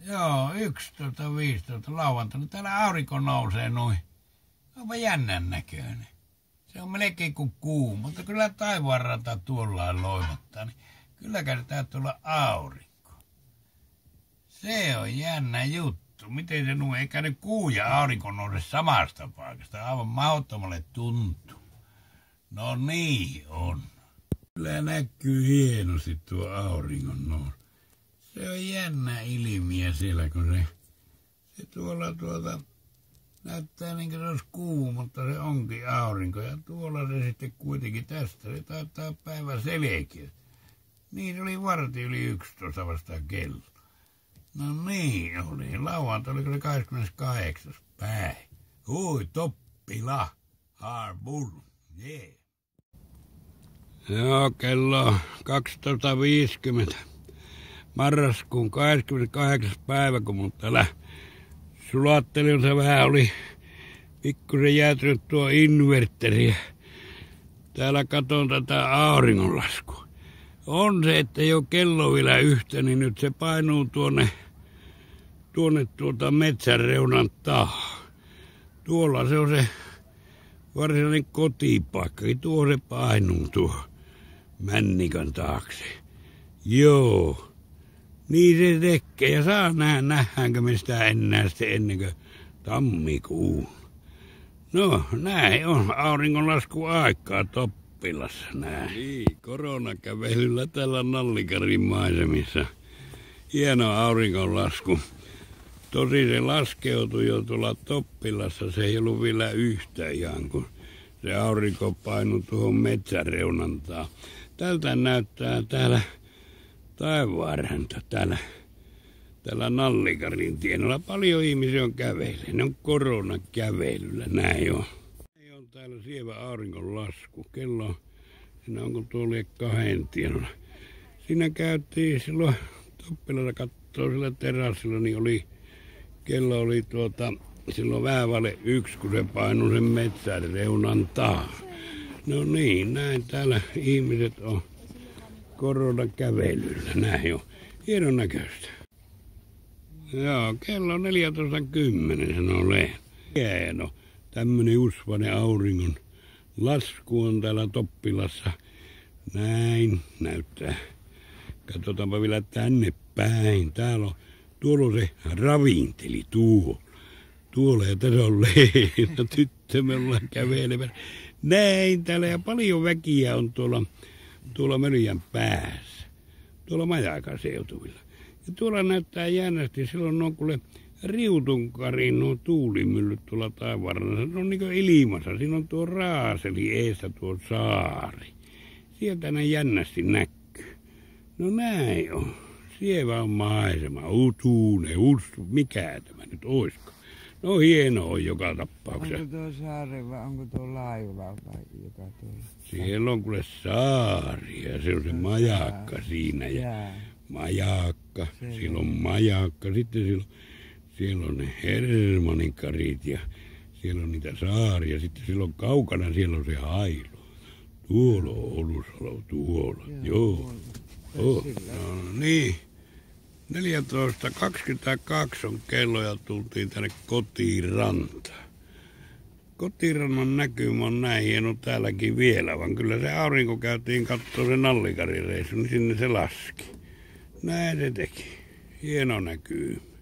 Joo, 11.15 lauantaina. Täällä aurinko nousee noin. Onpa jännän näköinen. Se on melkein kuin kuu, mutta kyllä taivaanranta tuolla loimattaa, niin kyllä tää tulla aurinko. Se on jännä juttu. Miten se nuo, eikä ne kuu ja aurinko nouse samasta paikasta. Aivan mahdottomalle tuntuu. No niin on. Kyllä näkyy hienosti tuo auringon nousu. Se on jännä ilmiö siellä, kun se tuolla näyttää niin kuin se olisi kuu, mutta se onkin aurinko. Ja tuolla se sitten kuitenkin tästä, se taitaa päivä selkeä. Niin, se oli 11:15 vasta kello. No niin oli. Lauantai oliko se 28. päivä. Hui, Toppila. Harbour. Yeah. Joo, kello 12.50. Marraskuun 28. päivä, kun mun täällä sulattelin, se vähän oli pikkusen jäätynyt tuo inverteri. Täällä katon tätä auringonlaskua. On se, että jo kello vielä yhtä, niin nyt se painuu tuonne metsän reunan taa. Tuolla se on se varsinainen kotipaikka. Tuo se painuu tuo männikan taakse. Joo. Niin se tekee. Ja saa nähdäänkö me sitä enää sitten ennen kuin tammikuun. No, näin on auringonlasku aikaa Toppilassa näin. Niin, koronakävelyllä täällä Nallikarin maisemissa. Hieno auringonlasku. Tosi se laskeutui jo tuolla Toppilassa. Se ei ollut vielä yhtä ihan, kun se aurinko painui tuohon metsän reunantaan. Tältä näyttää täällä taivaanranta täällä Nallikarin tienoilla. Paljon ihmisiä on kävelee. Ne on koronakävelyllä, näin on. On täällä sievä auringonlasku. Kello, siinä onko tuolla 2 tienoilla. Siinä käytiin silloin Toppilassa kattoo sillä terassilla, niin kello oli silloin vähän vaille 1, kun se painui sen metsän reunan taa. No niin, näin täällä ihmiset on koronakävelyllä, näin on. Hienon näköistä. Joo, kello 14.10 sanoo lehti. Hieno. Tämmönen usvainen auringon lasku on täällä Toppilassa. Näin näyttää. Katsotaanpa vielä tänne päin. Tuolla on se ravinteli tuolla ja tässä on Leena, tyttö, me ollaan kävelemässä. Näin täällä ja paljon väkiä on tuolla Mörjän päässä. Tuolla Majakan seutuvilla. Ja tuolla näyttää jännästi, silloin on kuule Riutunkarin nuo tuulimyllyt tuolla taivaanrannassa. Ne on niin kuin ilmassa. Siinä on tuo Raaseli eessä tuo saari. Sieltä ne jännästi näkyy. No näin on. Sievä on maisema. Utuune, mikä tämä nyt oisko? No hieno on joka tapauksessa. Onko tuo saari vai onko tuo laiva vai joka tuolla? Siellä on kuule saari ja se on se majakka siinä. Ja majakka, siellä on majakka. Sitten siellä on ne Hermanninkarit ja siellä on niitä saaria. Sitten siellä on kaukana, siellä on se Hailo. Tuolla on Olusalo, tuolla. Joo. No niin. 14.22 on kello ja tultiin tänne Kotirantaan. Kotirannan näkymä on näin hieno täälläkin vielä, vaan kyllä se aurinko käytiin kattoo se Nallikarin reissu, niin sinne se laski. Näin se teki. Hieno näkyy.